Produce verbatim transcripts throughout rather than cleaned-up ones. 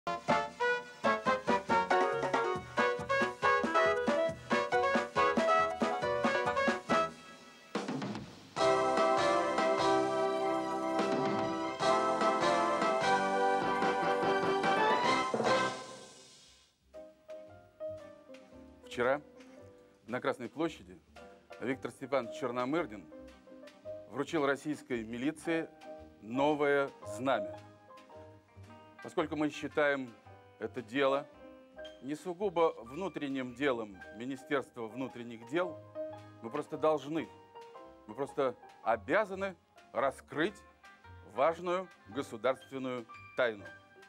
Вчера на Красной площади Виктор Степанович Черномырдин вручил российской милиции новое знамя. Поскольку мы считаем это дело не сугубо внутренним делом Министерства внутренних дел, мы просто должны, мы просто обязаны раскрыть важную государственную тайну.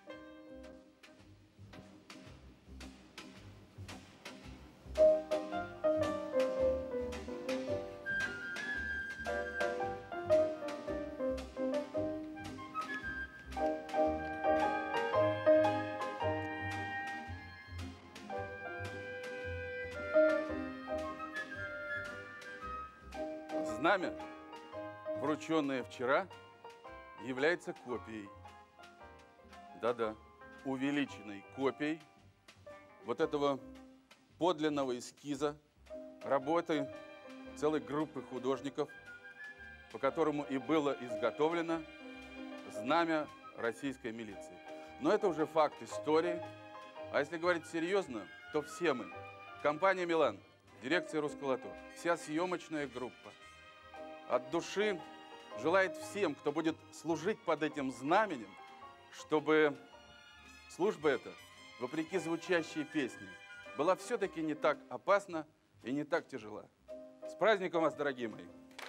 Знамя, врученное вчера, является копией, да-да, увеличенной копией вот этого подлинного эскиза работы целой группы художников, по которому и было изготовлено знамя российской милиции. Но это уже факт истории. А если говорить серьезно, то все мы, компания «Милан», дирекция «Русколото», вся съемочная группа, от души желает всем, кто будет служить под этим знаменем, чтобы служба эта, вопреки звучащей песне, была все-таки не так опасна и не так тяжела. С праздником вас, дорогие мои!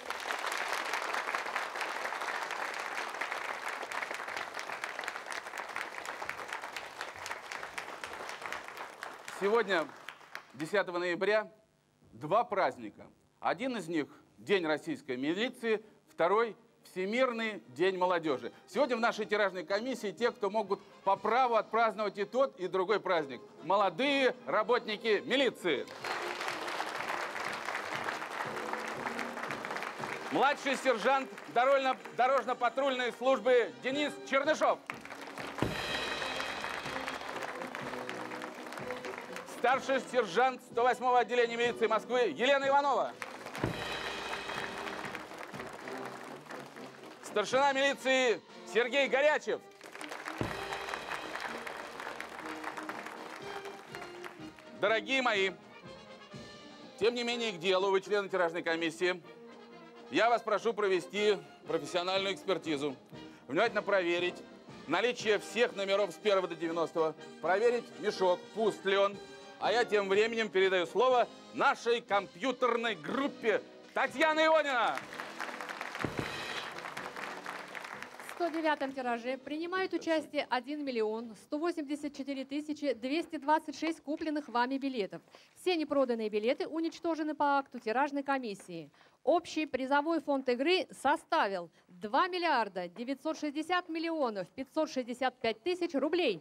Сегодня, десятого ноября, два праздника. Один из них – День российской милиции, второй – Всемирный день молодежи. Сегодня в нашей тиражной комиссии те, кто могут по праву отпраздновать и тот, и другой праздник. Молодые работники милиции. Младший сержант дорожно-патрульной службы Денис Чернышов. Старший сержант сто восьмого отделения милиции Москвы Елена Иванова. Старшина милиции Сергей Горячев. Дорогие мои, тем не менее к делу, вы члены тиражной комиссии. Я вас прошу провести профессиональную экспертизу. Внимательно проверить наличие всех номеров с первого до девяностого. Проверить мешок, пуст ли он. А я тем временем передаю слово нашей компьютерной группе Татьяна Ионина. В сто девятом тираже принимают участие один миллион сто восемьдесят четыре тысячи двести двадцать шесть купленных вами билетов. Все непроданные билеты уничтожены по акту тиражной комиссии. Общий призовой фонд игры составил два миллиарда девятьсот шестьдесят миллионов пятьсот шестьдесят пять тысяч рублей.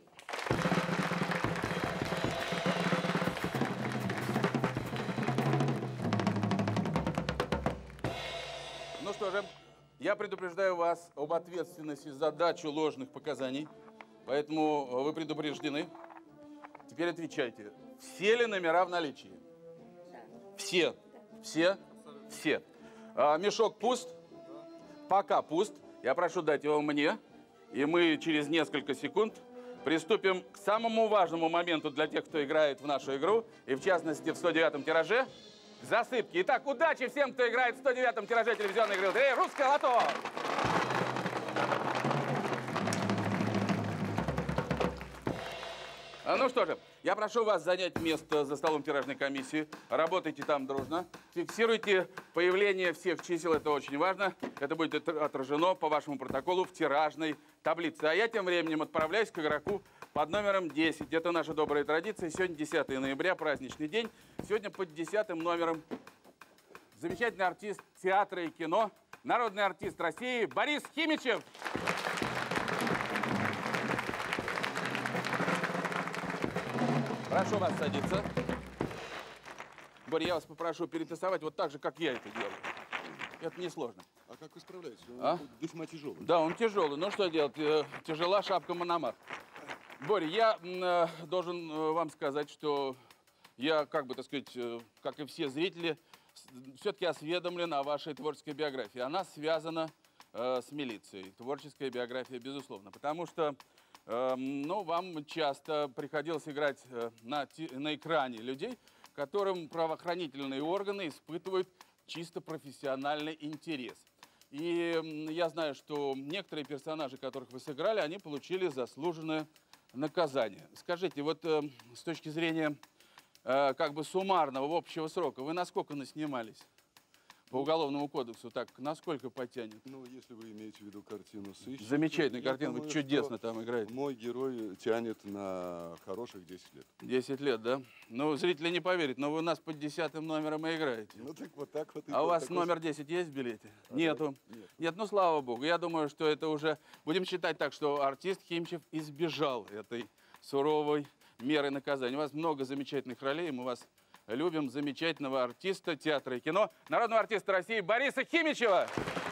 Ну что же, я предупреждаю вас об ответственности за дачу ложных показаний, поэтому вы предупреждены. Теперь отвечайте, все ли номера в наличии? Да. Все? Да. Все? Все. А, мешок пуст? Да. Пока пуст. Я прошу дать его мне, и мы через несколько секунд приступим к самому важному моменту для тех, кто играет в нашу игру, и в частности в сто девятом тираже. Засыпки. Итак, удачи всем, кто играет в сто девятом тираже телевизионной игры «Эй, русское лото!» А ну что же, я прошу вас занять место за столом тиражной комиссии. Работайте там дружно. Фиксируйте появление всех чисел, это очень важно. Это будет отражено по вашему протоколу в тиражной таблице. А я тем временем отправляюсь к игроку под номером десять. Это наша добрая традиция. Сегодня десятое ноября, праздничный день. Сегодня под десятым номером замечательный артист театра и кино, народный артист России Борис Химичев. Прошу вас садиться. Боря, я вас попрошу перетасовать вот так же, как я это делаю. Это несложно. А как вы справляетесь? А? Весьма тяжелый. Да, он тяжелый. Ну что делать? Тяжела шапка Мономах. Боря, я э, должен э, вам сказать, что я, как бы, так сказать, э, как и все зрители, все-таки осведомлен о вашей творческой биографии. Она связана э, с милицией. Творческая биография, безусловно. Потому что э, ну, вам часто приходилось играть э, на, на экране людей, которым правоохранительные органы испытывают чисто профессиональный интерес. И я знаю, что некоторые персонажи, которых вы сыграли, они получили заслуженное наказание. Скажите, вот э, с точки зрения э, как бы суммарного общего срока, вы насколько наснимались по Уголовному кодексу? Так, насколько потянет? Ну, если вы имеете в виду картину «Сыщик». Замечательная картина, вы чудесно там играете. Мой герой тянет на хороших десять лет. десять лет, да? Ну, зрители не поверят, но вы у нас под десятым номером и играете. Ну, так вот так вот. А у вас номер десять есть в билете? А, Нету. Нет. Нет, ну, слава богу. Я думаю, что это уже... Будем считать так, что артист Химчев избежал этой суровой меры наказания. У вас много замечательных ролей, мы вас любим. Замечательного артиста театра и кино, народного артиста России Бориса Химичева.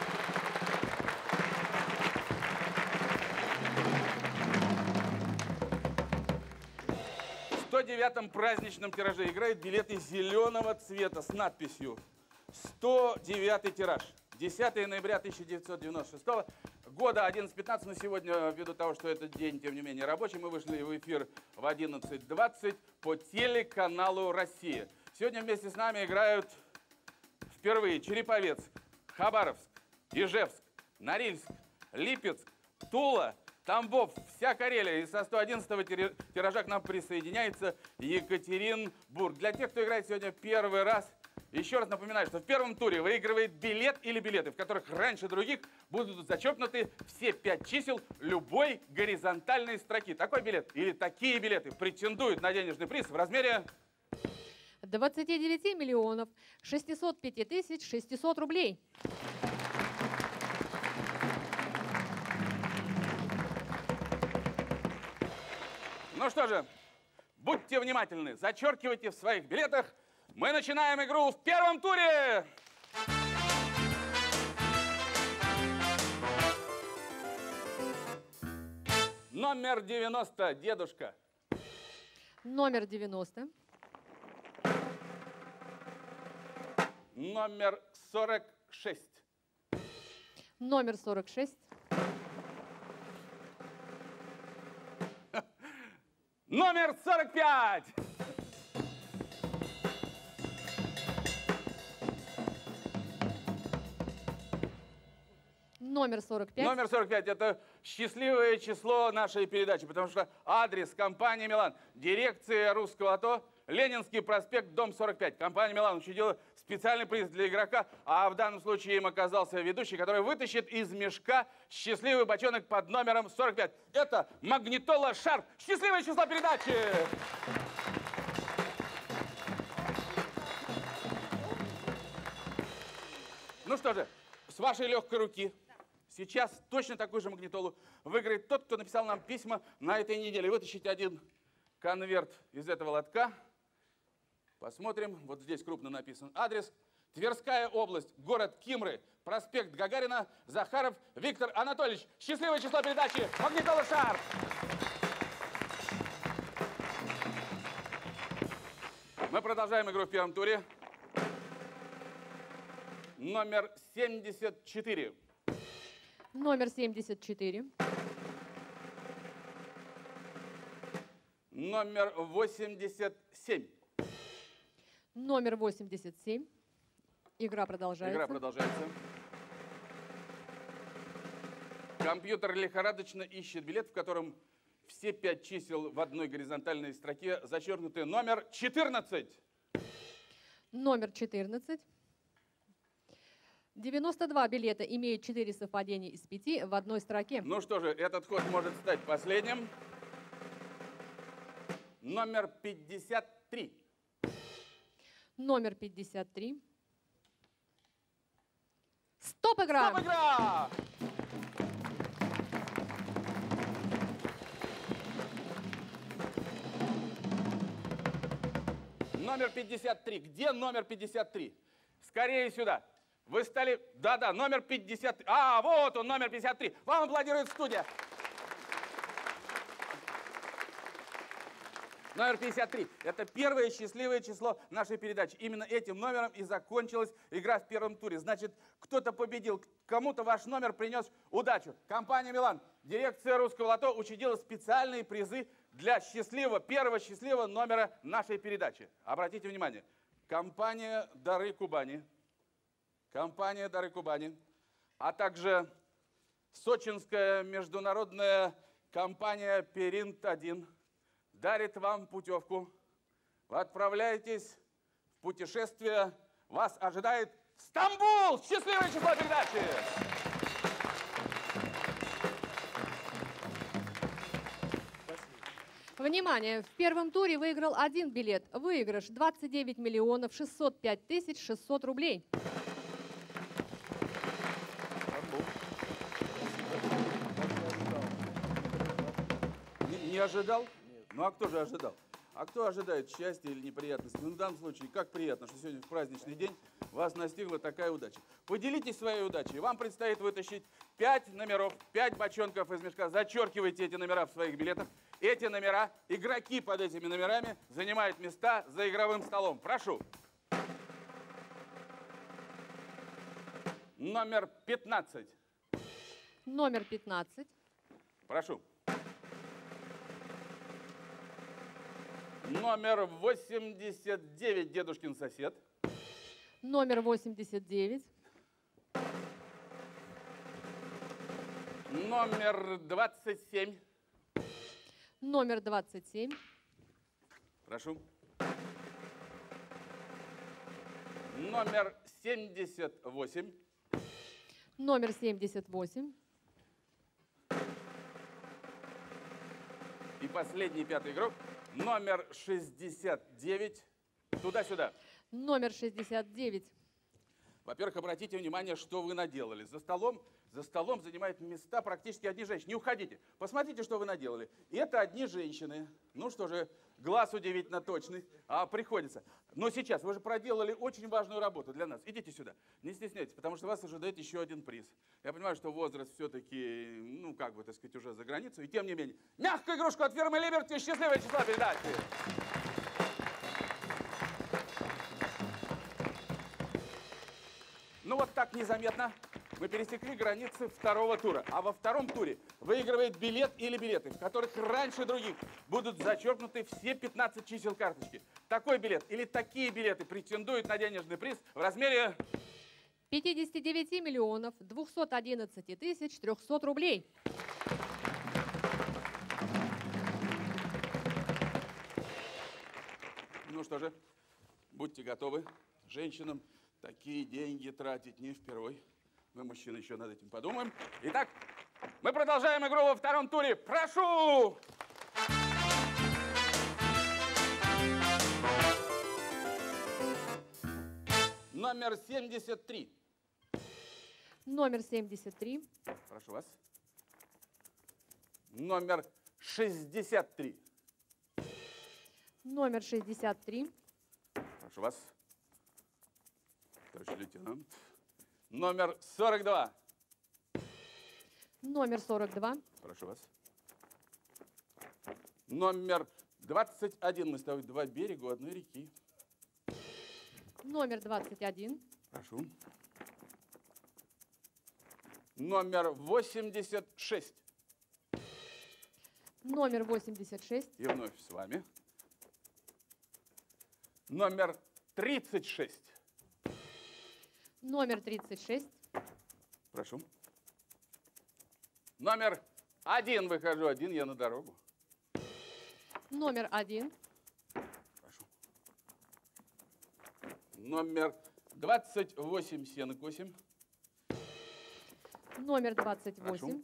В сто девятом праздничном тираже играют билеты зеленого цвета с надписью сто девятый тираж. десятое ноября тысяча девятьсот девяносто шестого года, одиннадцать пятнадцать. Но сегодня, ввиду того, что этот день, тем не менее, рабочий, мы вышли в эфир в одиннадцать двадцать по телеканалу «Россия». Сегодня вместе с нами играют впервые Череповецк, Хабаровск, Ижевск, Норильск, Липецк, Тула, Тамбов, вся Карелия. И со сто одиннадцатого тиража к нам присоединяется Екатеринбург. Для тех, кто играет сегодня первый раз, еще раз напоминаю, что в первом туре выигрывает билет или билеты, в которых раньше других будут зачеркнуты все пять чисел любой горизонтальной строки. Такой билет или такие билеты претендуют на денежный приз в размере двадцать девять миллионов шестьсот пять тысяч шестьсот рублей. Ну что же, будьте внимательны, зачеркивайте в своих билетах. Мы начинаем игру в первом туре. Номер девяносто, дедушка. Номер девяносто. Номер сорок шесть. Номер сорок шесть. Номер сорок пять. Номер сорок пять. Номер сорок пять – это счастливое число нашей передачи, потому что адрес компании «Милан», дирекция «Русского АТО», Ленинский проспект, дом сорок пять. Компания «Милан» учредила специальный приз для игрока, а в данном случае им оказался ведущий, который вытащит из мешка счастливый бочонок под номером сорок пять. Это магнитола «Шарп». Счастливое число передачи! Ну что же, с вашей легкой руки сейчас точно такую же магнитолу выиграет тот, кто написал нам письма на этой неделе. Вытащите один конверт из этого лотка. Посмотрим. Вот здесь крупно написан адрес. Тверская область, город Кимры, проспект Гагарина, Захаров Виктор Анатольевич. Счастливое число передачи «Магнитола Шарп». Мы продолжаем игру в первом туре. Номер семьдесят четыре. Номер семьдесят четыре. Номер восемьдесят семь. Номер восемьдесят семь. Игра продолжается. Игра продолжается. Компьютер лихорадочно ищет билет, в котором все пять чисел в одной горизонтальной строке зачеркнуты. Номер четырнадцать. Номер четырнадцать. девяносто два билета имеют четыре совпадения из пяти в одной строке. Ну что же, этот ход может стать последним. Номер пятьдесят три. Номер пятьдесят три. Стоп, игра! Стоп, игра! Номер пятьдесят три. Где номер пятьдесят три? Скорее сюда. Вы стали... Да-да, номер пятьдесят три. А, вот он, номер пятьдесят три. Вам аплодирует студия. Номер пятьдесят три. Это первое счастливое число нашей передачи. Именно этим номером и закончилась игра в первом туре. Значит, кто-то победил, кому-то ваш номер принес удачу. Компания «Милан», дирекция «Русского лото» учредила специальные призы для счастливого, первого счастливого номера нашей передачи. Обратите внимание. Компания «Дары Кубани», компания «Дары Кубани», а также сочинская международная компания «Перинт один» дарит вам путевку. Вы отправляетесь в путешествие. Вас ожидает Стамбул! Счастливое число передачи! Внимание! В первом туре выиграл один билет. Выигрыш двадцать девять миллионов шестьсот пять тысяч шестьсот рублей. Не, не ожидал? Ну а кто же ожидал? А кто ожидает счастья или неприятности? Ну, в данном случае, как приятно, что сегодня в праздничный день вас настигла такая удача. Поделитесь своей удачей. Вам предстоит вытащить пять номеров, пять бочонков из мешка. Зачеркивайте эти номера в своих билетах. Эти номера, игроки под этими номерами занимают места за игровым столом. Прошу. Номер пятнадцать. Номер пятнадцать. Прошу. Номер восемьдесят девять, дедушкин сосед. Номер восемьдесят девять. Номер двадцать семь. Номер двадцать семь. Прошу. Номер семьдесят восемь. Номер семьдесят восемь. И последний, пятый игрок. Номер шестьдесят девять. Туда-сюда. Номер шестьдесят девять. Во-первых, обратите внимание, что вы наделали. За столом, за столом занимают места практически одни женщины. Не уходите. Посмотрите, что вы наделали. И это одни женщины. Ну что же, глаз удивительно точный. А приходится. Но сейчас вы же проделали очень важную работу для нас. Идите сюда. Не стесняйтесь, потому что вас ожидает еще один приз. Я понимаю, что возраст все-таки, ну как бы, так сказать, уже за границу. И тем не менее, мягкую игрушку от фирмы Liberty. Счастливое число передачи. Ну вот так незаметно мы пересекли границы второго тура. А во втором туре выигрывает билет или билеты, в которых раньше других будут зачеркнуты все пятнадцать чисел карточки. Такой билет или такие билеты претендуют на денежный приз в размере пятьдесят девять миллионов двести одиннадцать тысяч триста рублей. Ну что же, будьте готовы. Женщинам такие деньги тратить не впервой. Мы, мужчины, еще над этим подумаем. Итак, мы продолжаем игру во втором туре. Прошу! Номер семьдесят три. Номер семьдесят три. Прошу вас. Номер шестьдесят три. Номер шестьдесят три. Прошу вас. Товарищ лейтенант. Номер сорок два. Номер сорок два. Прошу вас. Номер двадцать один. Мы с тобой два берега у одной реки. Номер двадцать один. Прошу. Номер восемьдесят шесть. Номер восемьдесят шесть. И вновь с вами. Номер тридцать шесть. Номер тридцать шесть. Прошу. Номер один. Выхожу один, я на дорогу. Номер один. Прошу. Номер двадцать восемь, сенок восемь. Номер двадцать восемь. Прошу.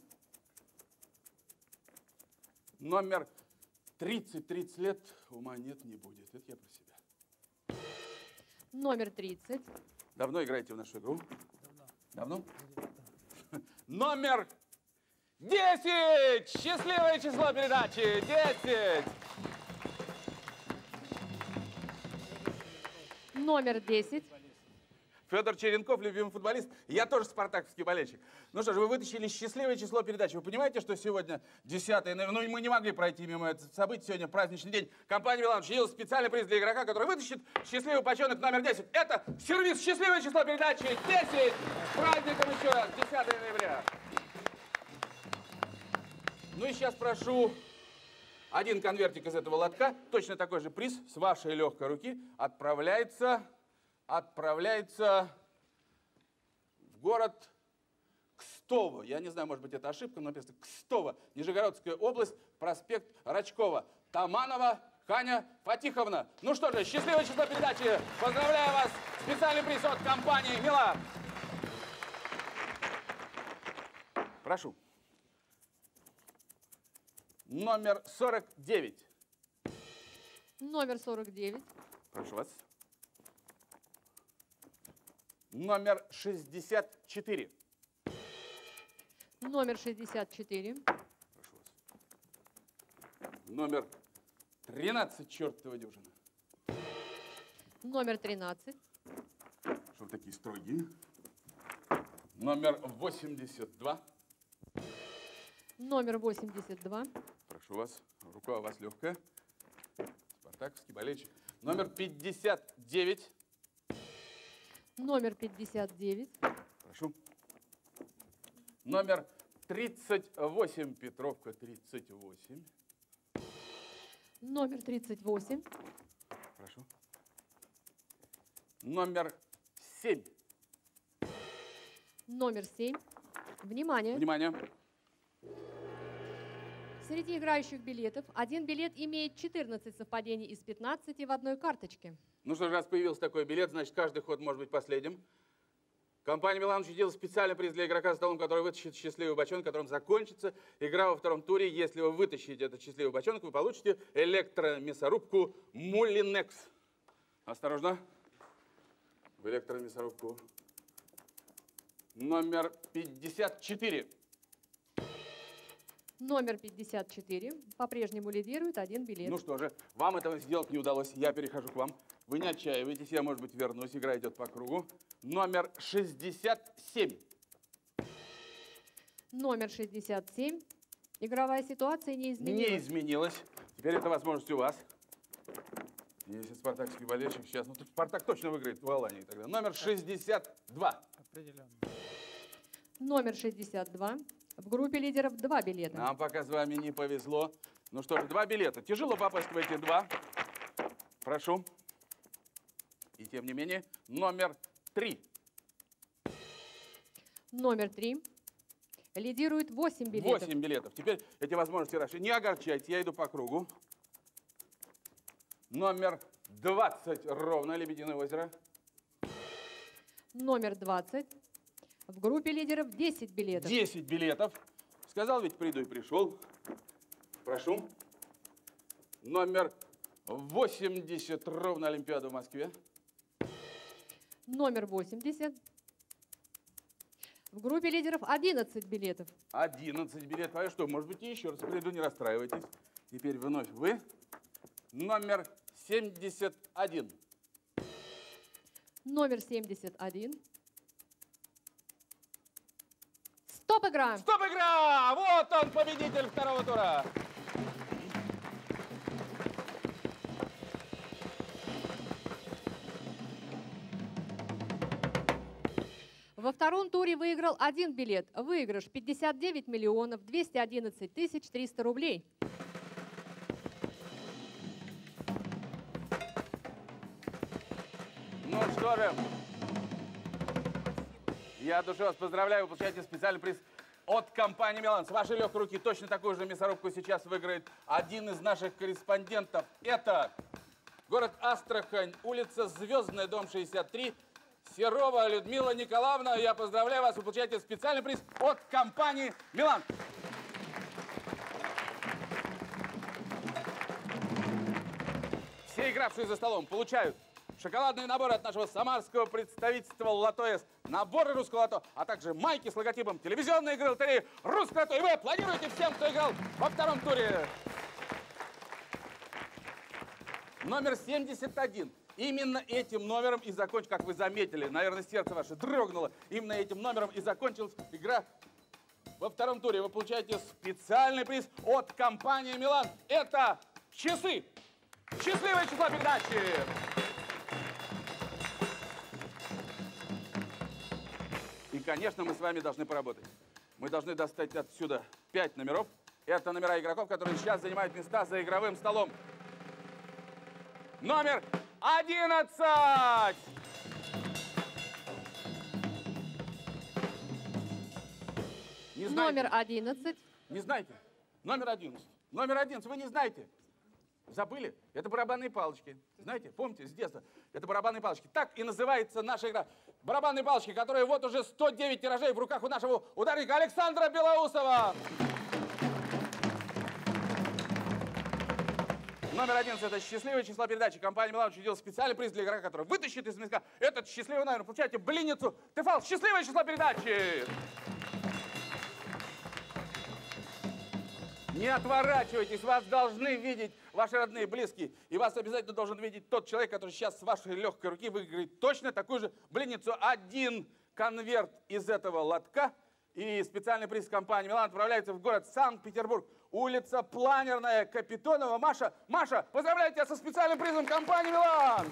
Номер тридцать. тридцать лет ума нет, не будет. Это я про себя. Номер тридцать. Давно играете в нашу игру? Давно. Давно? Номер десять! Счастливое число передачи! десять! Номер десять. Федор Черенков, любимый футболист. Я тоже спартаковский болельщик. Ну что ж, вы вытащили счастливое число передач. Вы понимаете, что сегодня десятое ноября, ну мы не могли пройти мимо этого события. Сегодня праздничный день. Компания «Милан» учредила специальный приз для игрока, который вытащит счастливый бочонок номер десять. Это сервис «Счастливое число передачи» десять. С праздником еще раз, десятое ноября. Ну и сейчас прошу один конвертик из этого лотка, точно такой же приз с вашей легкой руки отправляется, отправляется в город Кстово. Я не знаю, может быть, это ошибка, но написано Кстово, Нижегородская область, проспект Рачкова. Таманова Ханя Фатиховна. Ну что же, счастливое число передачи. Поздравляю вас. Специальный приз от компании «Милан». Прошу. Номер сорок девять. Номер сорок девять. Прошу вас. Номер шестьдесят четыре. Номер шестьдесят четыре. Прошу вас. Номер тринадцать, чертова дюжина. Номер тринадцать. Что вы такие строгие? Номер восемьдесят два. Номер восемьдесят два. Прошу вас. Рука у вас легкая. Спартаковский болельщик. Номер пятьдесят девять. Номер пятьдесят девять. Прошу. Номер тридцать восемь. Петровка тридцать восемь. Номер тридцать восемь. Прошу. Номер семь. Номер семь. Внимание. Внимание. Среди играющих билетов один билет имеет четырнадцать совпадений из пятнадцати в одной карточке. Ну что ж, раз появился такой билет, значит, каждый ход может быть последним. Компания «Милан» учредила специальный приз для игрока за столом, который вытащит счастливый бочонок, которым закончится игра во втором туре. Если вы вытащите этот счастливый бочонок, вы получите электромясорубку «Мулинекс». Осторожно. В электромясорубку. Номер пятьдесят четыре. Номер пятьдесят четыре по-прежнему лидирует один билет. Ну что же, вам этого сделать не удалось. Я перехожу к вам. Вы не отчаивайтесь, я, может быть, вернусь. Игра идет по кругу. Номер шестьдесят семь. Номер шестьдесят семь. Игровая ситуация не изменилась. Не изменилась. Теперь это возможность у вас. Если спартакский болельщик сейчас... Ну, тут Спартак точно выиграет в Алании тогда. Номер шестьдесят два. Определенно. Номер шестьдесят два. В группе лидеров два билета. Нам пока с вами не повезло. Ну что ж, два билета. Тяжело попасть в эти два. Прошу. И тем не менее, номер три. Номер три. Лидирует восемь билетов. восемь билетов. Теперь эти возможности расширены. Не огорчайте, я иду по кругу. Номер двадцать ровно, Лебединое озеро. Номер двадцать. В группе лидеров десять билетов. десять билетов. Сказал ведь приду и пришел. Прошу. Номер восемьдесят ровно, Олимпиада в Москве. Номер восемьдесят. В группе лидеров одиннадцать билетов. одиннадцать билетов. А я что, может быть, и еще раз приду, не расстраивайтесь. Теперь вновь вы. Номер семьдесят один. Номер семьдесят один. Стоп, игра! Стоп, игра! Вот он, победитель второго тура. Во втором туре выиграл один билет. Выигрыш пятьдесят девять миллионов двести одиннадцать тысяч триста рублей. Ну что же, я от души вас поздравляю. Вы получаете специальный приз от компании «Милан». С вашей легкой руки точно такую же мясорубку сейчас выиграет один из наших корреспондентов. Это город Астрахань, улица Звездная, дом шестьдесят три. Серова Людмила Николаевна, я поздравляю вас. Вы получаете специальный приз от компании «Милан». Все игравшие за столом получают шоколадные наборы от нашего самарского представительства «Лото-С», наборы «Русского лото», а также майки с логотипом телевизионной игры лотереи «Русское лото». И вы аплодируете всем, кто играл во втором туре. Номер семьдесят один. Именно этим номером и закончилась, как вы заметили, наверное, сердце ваше дрогнуло. Именно этим номером и закончилась игра во втором туре. Вы получаете специальный приз от компании «Милан». Это часы. Счастливое число передачи. И, конечно, мы с вами должны поработать. Мы должны достать отсюда пять номеров. Это номера игроков, которые сейчас занимают места за игровым столом. Номер одиннадцать! Не знаете? Номер одиннадцать. Не знаете? Номер одиннадцать. Номер одиннадцать. Вы не знаете? Забыли? Это барабанные палочки. Знаете, помните, с детства. Это барабанные палочки. Так и называется наша игра. Барабанные палочки, которые вот уже сто девять тиражей в руках у нашего ударника Александра Белоусова. Номер одиннадцать – это счастливое число передачи. Компания «Милан» учредила специальный приз для игрока, который вытащит из мешка этот счастливый номер. Получаете блинницу Тефал. Счастливое число передачи. Не отворачивайтесь, вас должны видеть ваши родные, близкие. И вас обязательно должен видеть тот человек, который сейчас с вашей легкой руки выиграет точно такую же блинницу. Один конверт из этого лотка. И специальный приз компании «Милан» отправляется в город Санкт-Петербург. Улица Планерная, Капитонова. Маша, Маша, поздравляю тебя со специальным призом компании «Милан».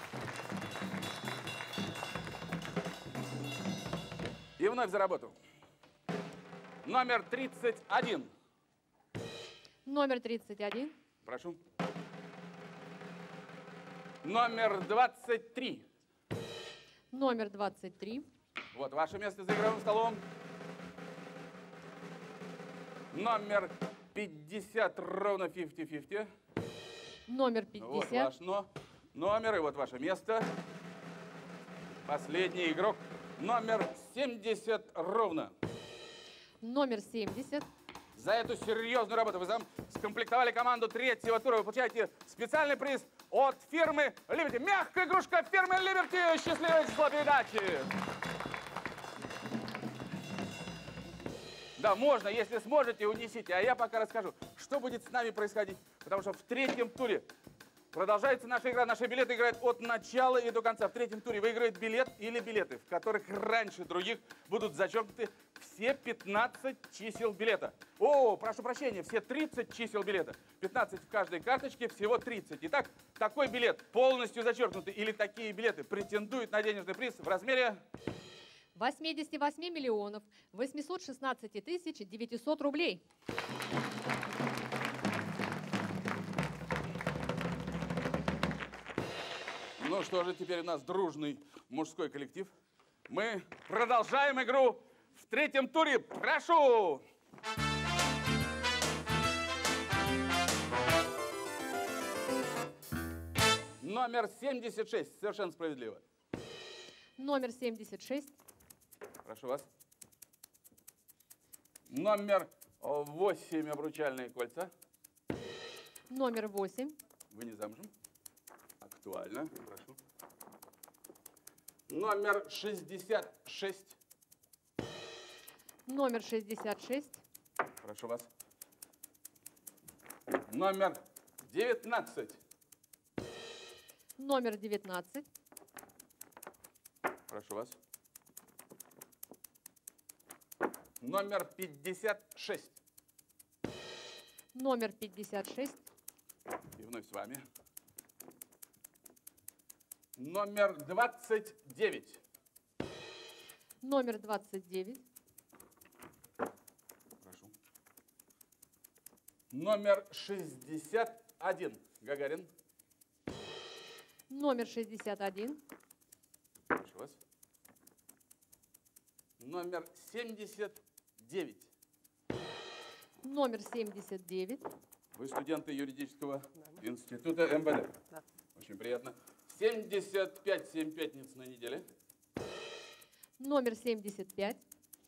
И вновь за работу. Номер тридцать один. Номер тридцать один. Прошу. Номер двадцать три. Номер двадцать три. Вот ваше место за игровым столом. Номер пятьдесят, ровно пятьдесят на пятьдесят. Номер Вот пятьдесят. ваш но, номер, и вот ваше место. Последний игрок. Номер семьдесят, ровно. Номер семьдесят. За эту серьезную работу вы сам скомплектовали команду третьего тура. Вы получаете специальный приз от фирмы Liberty. Мягкая игрушка фирмы Liberty. Счастливое число передачи. Да, можно, если сможете, унесите. А я пока расскажу, что будет с нами происходить. Потому что в третьем туре продолжается наша игра. Наши билеты играют от начала и до конца. В третьем туре выиграет билет или билеты, в которых раньше других будут зачеркнуты все пятнадцать чисел билета. О, прошу прощения, все тридцать чисел билета. пятнадцать в каждой карточке, всего тридцать. Итак, такой билет полностью зачеркнутый или такие билеты претендуют на денежный приз в размере восемьдесят восемь миллионов восемьсот шестнадцать тысяч девятьсот рублей. Ну что же, теперь у нас дружный мужской коллектив. Мы продолжаем игру в третьем туре. Прошу! Номер семьдесят шесть. Совершенно справедливо. Номер семьдесят шесть. Прошу вас. Номер восемь. Обручальные кольца. Номер восемь. Вы не замужем? Актуально. Прошу. Номер шестьдесят шесть. Номер шестьдесят шесть. Прошу вас. Номер девятнадцать. Номер девятнадцать. Прошу вас. Номер пятьдесят шесть. Номер пятьдесят шесть. И вновь с вами. Номер двадцать девять. Номер двадцать девять. Прошу. Номер шестьдесят один. Гагарин. Номер шестьдесят один. Прошу вас. Номер семьдесят девять. Номер семьдесят девять. Вы студенты юридического института эм вэ дэ? Да. Очень приятно. семьдесят пять, семь пятниц на неделе. Номер семьдесят пять.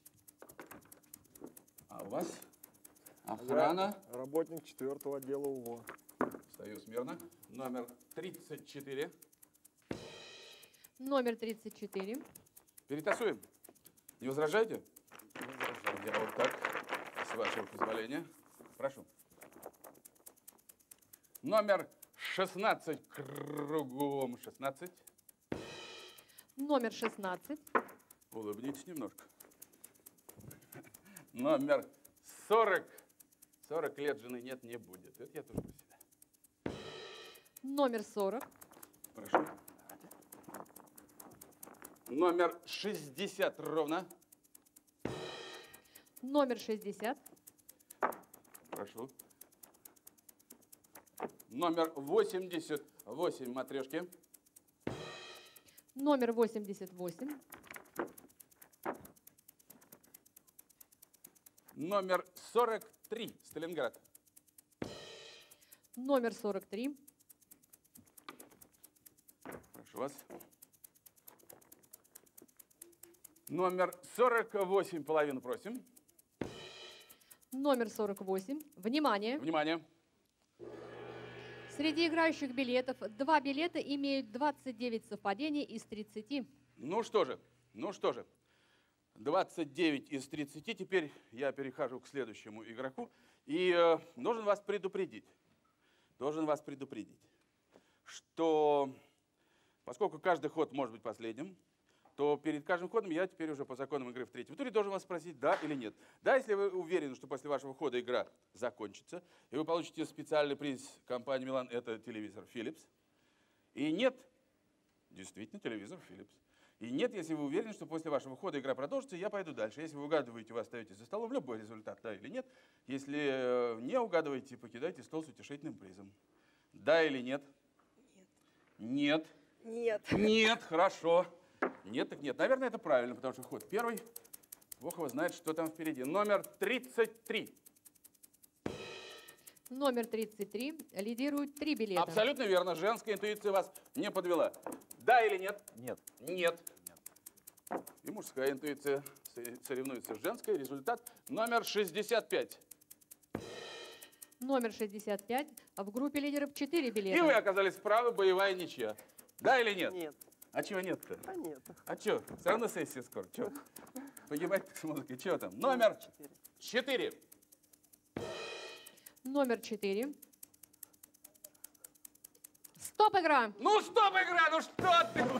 А у вас охрана? Я работник четвертого отдела УВО. Стою смирно. Номер тридцать четыре. Номер тридцать четыре. Перетасуем. Не возражаете? Я вот так, с вашего позволения. Прошу. Номер шестнадцать кругом. шестнадцать. Номер шестнадцать. Улыбнитесь немножко. Номер сорок. сорок лет жены нет, не будет. Это я тоже про себя. Номер сорок. Прошу. Номер шестьдесят ровно. Номер шестьдесят. Прошу. Номер восемьдесят восемь матрешки. Номер восемьдесят восемь. Номер сорок три Сталинград. Номер сорок три. Прошу вас. Номер сорок восемь половину просим. Номер сорок восемь. Внимание! Внимание. Среди играющих билетов два билета имеют двадцать девять совпадений из тридцати. Ну что же, ну что же. двадцать девять из тридцати. Теперь я перехожу к следующему игроку. И э, должен вас предупредить, должен вас предупредить, что поскольку каждый ход может быть последним, то перед каждым ходом я теперь уже по законам игры в третьем туре должен вас спросить, да или нет. Да, если вы уверены, что после вашего хода игра закончится, и вы получите специальный приз компании «Милан», это телевизор Philips. И нет, действительно, телевизор Philips. И нет, если вы уверены, что после вашего хода игра продолжится, я пойду дальше. Если вы угадываете, вы остаетесь за столом, любой результат, да или нет. Если не угадываете, покидайте стол с утешительным призом. Да или нет? Нет. Нет. Нет. Нет, хорошо. Нет, так нет. Наверное, это правильно, потому что ход первый. Бог его знает, что там впереди. Номер тридцать три. Номер тридцать три. Лидирует три билета. Абсолютно верно. Женская интуиция вас не подвела. Да или нет? Нет. Нет. И мужская интуиция соревнуется с женской. Результат номер шестьдесят пять. Номер шестьдесят пять. В группе лидеров четыре билета. И вы оказались правы, боевая ничья. Да или нет? Нет. А чего нет-то? А нет. А что? Все равно сессия скоро. Че? Погибать с музыкой. Чего там? Номер четыре. Номер четыре. Стоп, игра! Ну, стоп, игра! Ну что ты?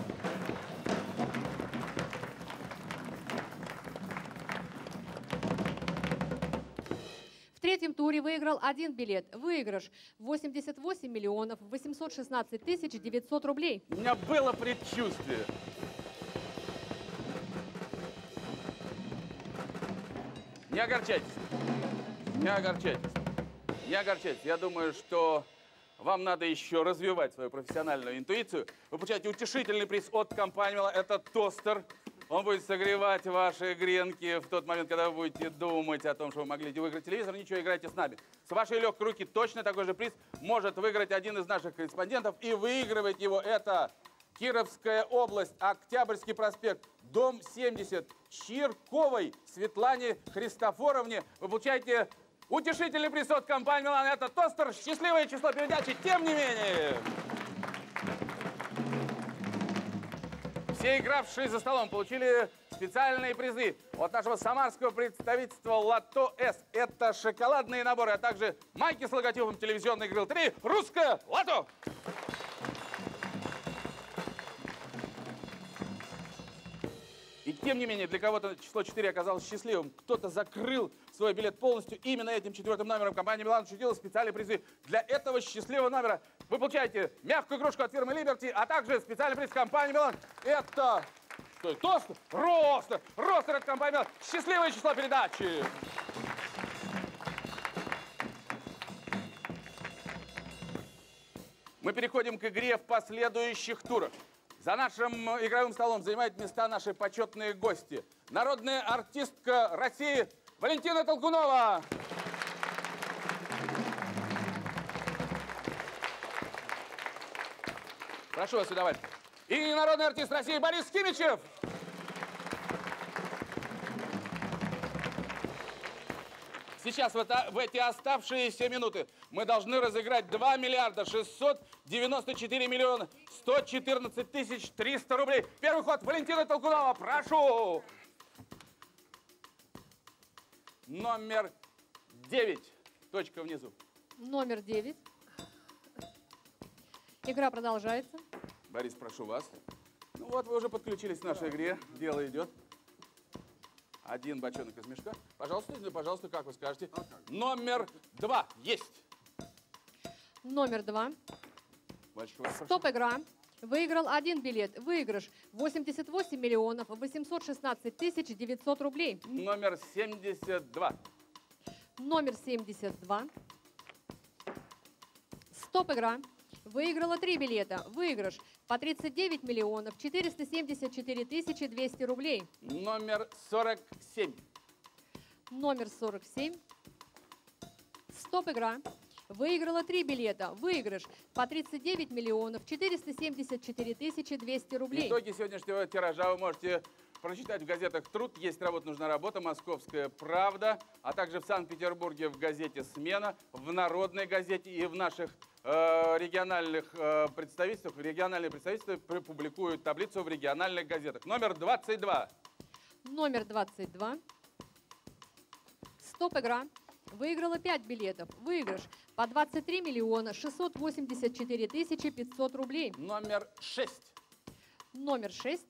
В третьем туре выиграл один билет. Выигрыш восемьдесят восемь миллионов восемьсот шестнадцать тысяч девятьсот рублей. У меня было предчувствие. Не огорчайтесь. Не огорчайтесь. Не огорчайтесь. Я думаю, что вам надо еще развивать свою профессиональную интуицию. Вы получаете утешительный приз от компании «Милан». Это тостер. Он будет согревать ваши гренки в тот момент, когда вы будете думать о том, что вы могли выиграть телевизор. Ничего, играйте с нами. С вашей легкой руки точно такой же приз может выиграть один из наших корреспондентов. И выигрывать его это Кировская область, Октябрьский проспект, дом семьдесят, Чирковой Светлане Христофоровне. Вы получаете утешительный приз от компании «Милан». Это тостер. Счастливое число передачи. Тем не менее... Все игравшие за столом получили специальные призы от нашего самарского представительства «Лото С». Это шоколадные наборы, а также майки с логотипом телевизионной игры три «Русское лото». И тем не менее, для кого-то число четыре оказалось счастливым. Кто-то закрыл свой билет полностью. Именно этим четвертым номером компания «Милан» учредила специальные призы. Для этого счастливого номера вы получаете мягкую игрушку от фирмы «Либерти», а также специальный приз компании «Милан». Это... Что это? Тостер? Ростер! Ростер от компании «Милан». Счастливое число передачи! Мы переходим к игре в последующих турах. За нашим игровым столом занимают места наши почетные гости. Народная артистка России Валентина Толкунова. Прошу вас сюда, Валь. И народный артист России Борис Химичев. Сейчас в, это, в эти оставшиеся минуты мы должны разыграть два миллиарда шестьсот девяносто четыре миллиона сто четырнадцать тысяч триста рублей. Первый ход Валентина Толкунова. Прошу. Номер девять. Точка внизу. Номер девять. Игра продолжается. Борис, прошу вас. Ну вот, вы уже подключились к нашей игре. Дело идет. Один бочонок из мешка. Пожалуйста, ну, пожалуйста, как вы скажете? Номер два. Есть. Номер два. Мальчик, вас прошу. Стоп, игра. Выиграл один билет. Выигрыш восемьдесят восемь миллионов восемьсот шестнадцать тысяч девятьсот рублей. Номер семьдесят два. Номер семьдесят два. Стоп, игра. Выиграла три билета. Выигрыш по тридцать девять миллионов четыреста семьдесят четыре тысячи двести рублей. Номер сорок семь. Номер сорок семь. Стоп, игра. Выиграла три билета. Выигрыш по тридцать девять миллионов четыреста семьдесят четыре тысячи двести рублей. Итоги сегодняшнего тиража вы можете прочитать в газетах «Труд», «Есть работа, нужна работа», «Московская правда», а также в Санкт-Петербурге в газете «Смена», в «Народной газете» и в наших э, региональных э, представительствах. Региональные представительства публикуют таблицу в региональных газетах. Номер двадцать два. Номер двадцать два. Стоп, игра. Выиграла пять билетов. Выигрыш по двадцать три миллиона шестьсот восемьдесят четыре тысячи пятьсот рублей. Номер шесть. Номер шесть.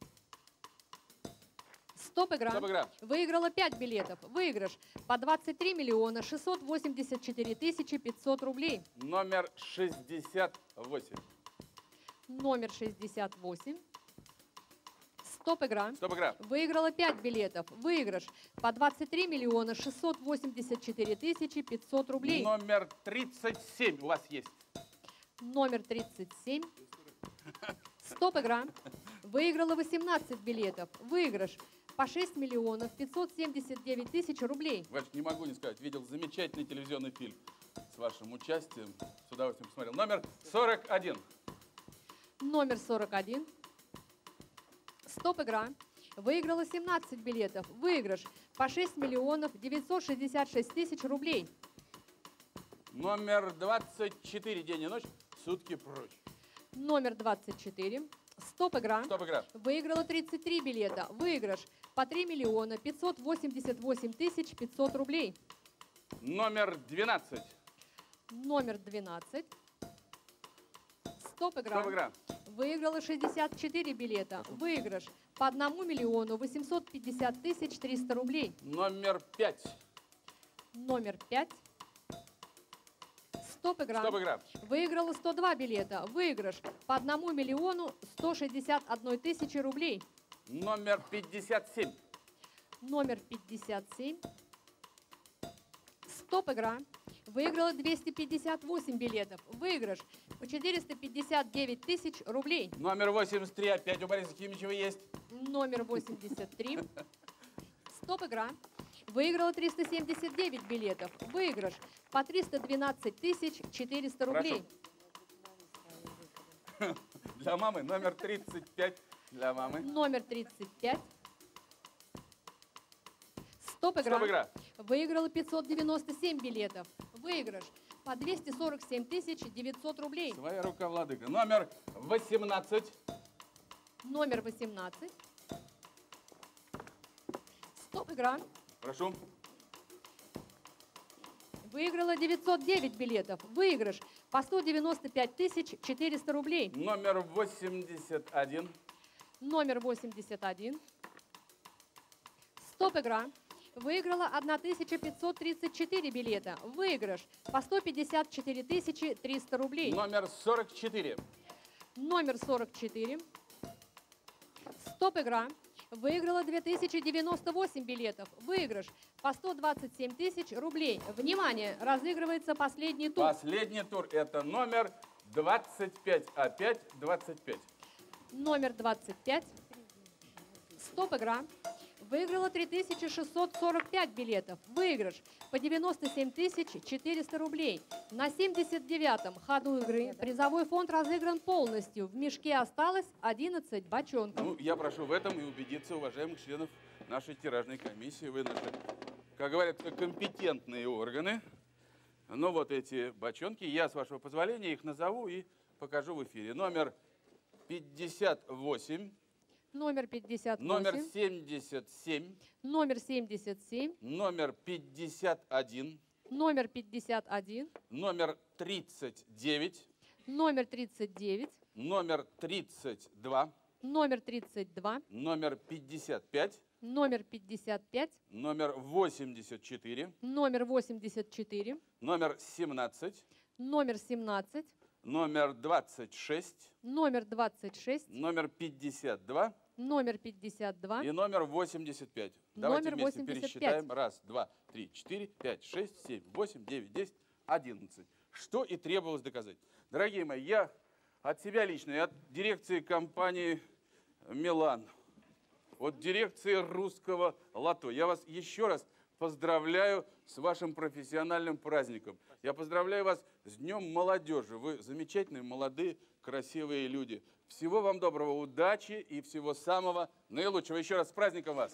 Стоп, игра. Стоп, игра. Выиграла пять билетов. Выигрыш по двадцать три миллиона шестьсот восемьдесят четыре тысячи пятьсот рублей. Номер шестьдесят восемь. Номер шестьдесят восемь. Стоп, игра. Стоп, игра. Выиграла пять билетов. Выигрыш по двадцать три миллиона шестьсот восемьдесят четыре тысячи пятьсот рублей. Номер тридцать семь у вас есть. Номер тридцать семь. Стоп, игра. Выиграла восемнадцать билетов. Выигрыш по шесть миллионов пятьсот семьдесят девять тысяч рублей. Вачка, не могу не сказать, видел замечательный телевизионный фильм с вашим участием. С удовольствием посмотрел. Номер сорок один. Номер сорок один. Стоп, игра. Выиграла семнадцать билетов. Выигрыш по шесть миллионов девятьсот шестьдесят шесть тысяч рублей. Номер двадцать четыре. День и ночь. Сутки прочь. Номер двадцать четыре. Стоп, игра. Стоп, игра. Выиграла тридцать три билета. Выигрыш по три миллиона пятьсот восемьдесят восемь тысяч пятьсот рублей. Номер двенадцать. Номер двенадцать. Стоп, игра. Стоп, игра. Выиграла шестьдесят четыре билета. Выигрыш по одному миллиону восемьсот пятьдесят тысяч триста рублей. Номер пять. Номер пять. Стоп, игра. Стоп, игра. Выиграла сто два билета. Выигрыш по одному миллиону сто шестьдесят одной тысячи рублей. Номер пятьдесят семь. Номер пятьдесят семь. Стоп, игра. Выиграла двести пятьдесят восемь билетов. Выигрыш по четыреста пятьдесят девять тысяч рублей. Номер восемьдесят три. Опять у Бориса Химичева есть. Номер восемьдесят три. Стоп, игра. Выиграла триста семьдесят девять билетов. Выигрыш по триста двенадцать тысяч четыреста рублей. Прошу. Для мамы номер тридцать пять. Для мамы. Номер тридцать пять. Стоп, игра. Стоп, игра. Выиграла пятьсот девяносто семь билетов. Выигрыш по двести сорок семь тысяч девятьсот рублей. Своя рука, владыка. Номер восемнадцать. Номер восемнадцать. Стоп, игра. Прошу. Выиграла девятьсот девять билетов. Выигрыш по сто девяносто пять тысяч четыреста рублей. Номер восемьдесят один. Номер восемьдесят один. Стоп, игра. Выиграла тысяча пятьсот тридцать четыре билета. Выигрыш по сто пятьдесят четыре тысячи триста рублей. Номер сорок четыре. Номер сорок четыре. Стоп, игра. Выиграла две тысячи девяносто восемь билетов. Выигрыш по сто двадцать семь тысяч рублей. Внимание, разыгрывается последний тур. Последний тур. Это номер двадцать пять. Опять двадцать пять. Номер двадцать пять. Стоп, игра. Выиграла три тысячи шестьсот сорок пять билетов. Выигрыш по девяносто семь тысяч четыреста рублей. На семьдесят девятом ходу игры призовой фонд разыгран полностью. В мешке осталось одиннадцать бочонков. Ну, я прошу в этом и убедиться уважаемых членов нашей тиражной комиссии. Вы наши, как говорят, компетентные органы. Ну, вот эти бочонки. Я, с вашего позволения, их назову и покажу в эфире. Номер пятьдесят восемь. Номер пятьдесят восемь. Номер семьдесят семь. Номер семьдесят семь. Номер пятьдесят один. Номер пятьдесят один. Номер тридцать девять. Номер тридцать девять. Номер тридцать два. Номер тридцать два. Номер пятьдесят пять. Номер пятьдесят пять. Номер восемьдесят четыре. Номер восемьдесят четыре. Номер семнадцать. Номер семнадцать. Номер двадцать шесть. Номер двадцать шесть. Номер пятьдесят два. Номер пятьдесят два. И номер восемьдесят пять. Давайте Номер вместе восемьдесят пять. пересчитаем. Раз, два, три, четыре, пять, шесть, семь, восемь, девять, десять, одиннадцать. Что и требовалось доказать. Дорогие мои, я от себя лично и от дирекции компании «Милан», от дирекции русского лото, я вас еще раз поздравляю с вашим профессиональным праздником. Я поздравляю вас с Днем молодежи. Вы замечательные, молодые, красивые люди. Всего вам доброго, удачи и всего самого наилучшего. Еще раз с праздником вас!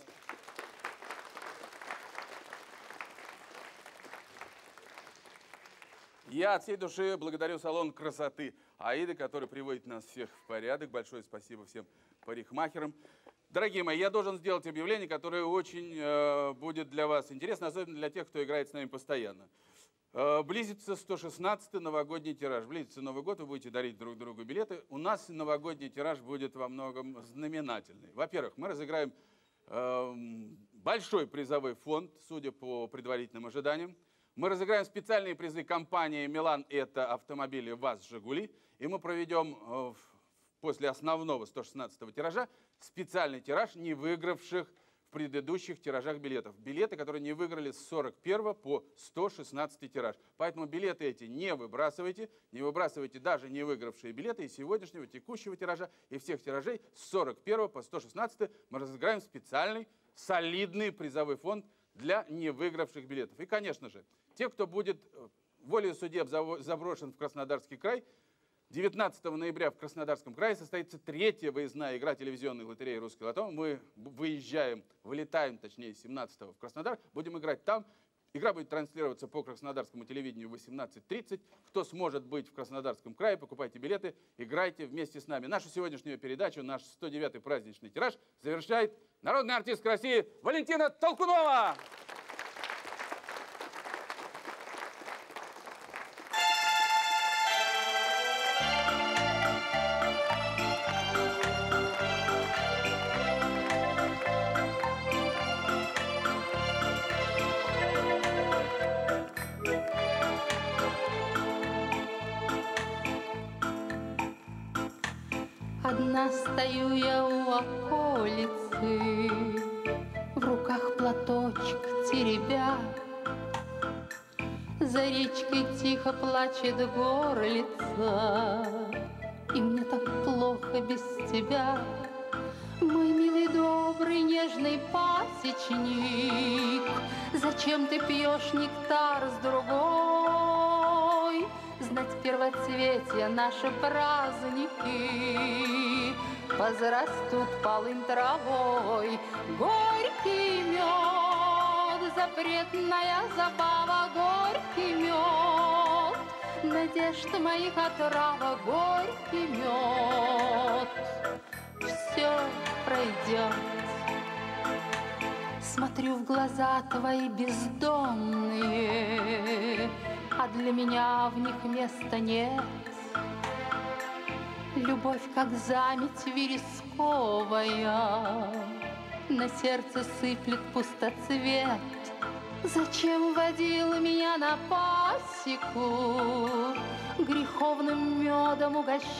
Я от всей души благодарю салон красоты Аиды, который приводит нас всех в порядок. Большое спасибо всем парикмахерам. Дорогие мои, я должен сделать объявление, которое очень э, будет для вас интересно, особенно для тех, кто играет с нами постоянно. Э, близится сто шестнадцатый новогодний тираж. Близится Новый год, вы будете дарить друг другу билеты. У нас новогодний тираж будет во многом знаменательный. Во-первых, мы разыграем э, большой призовой фонд, судя по предварительным ожиданиям. Мы разыграем специальные призы компании «Милан». Это автомобили ВАЗ «Жигули». И мы проведем э, после основного сто шестнадцатого тиража специальный тираж не выигравших в предыдущих тиражах билетов. Билеты, которые не выиграли с сорок первого по сто шестнадцатый тираж. Поэтому билеты эти не выбрасывайте. Не выбрасывайте даже не выигравшие билеты. И сегодняшнего, текущего тиража, и всех тиражей с сорок первого по сто шестнадцатый мы разыграем специальный, солидный призовой фонд для не выигравших билетов. И, конечно же, те, кто будет волею судеб заброшен в Краснодарский край, девятнадцатого ноября в Краснодарском крае состоится третья выездная игра телевизионной лотереи «Русский лото». Мы выезжаем, вылетаем, точнее, семнадцатого в Краснодар, будем играть там. Игра будет транслироваться по краснодарскому телевидению в восемнадцать тридцать. Кто сможет быть в Краснодарском крае, покупайте билеты, играйте вместе с нами. Нашу сегодняшнюю передачу, наш сто девятый праздничный тираж завершает народная артистка России Валентина Толкунова. Одна стою я у околицы, в руках платочек теребя. За речкой тихо плачет горлица, и мне так плохо без тебя. Мой милый, добрый, нежный пасечник, зачем ты пьешь нектар с другой? Знать первоцветия наши праздники возрастут полын травой. Горький мед, запретная забава, горький мед, надежд моих отрава, горький мед. Все пройдет. Смотрю в глаза твои бездонные, а для меня в них места нет. Любовь, как заметь вересковая, на сердце сыплет пустоцвет. Зачем водил меня на пасеку, греховным медом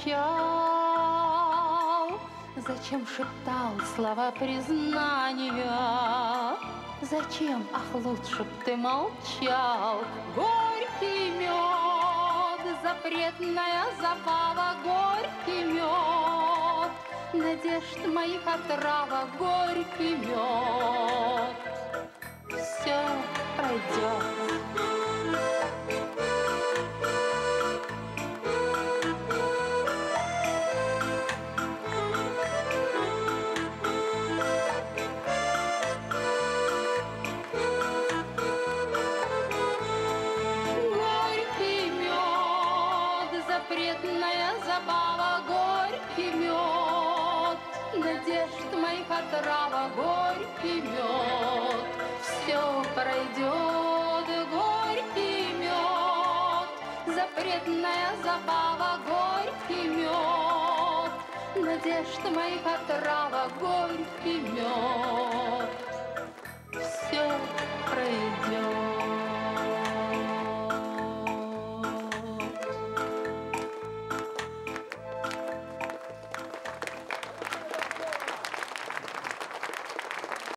угощал? Зачем шептал слова признания? Зачем, ах, лучше б ты молчал? Горький мед, запретная забава, горький мед, надежд моих отрава, горький мед. Все пройдет. Трава, горький мед, все пройдет, горький мед, запретная забава, горький мед, надежд моих отрава, горький мед. Все пройдет.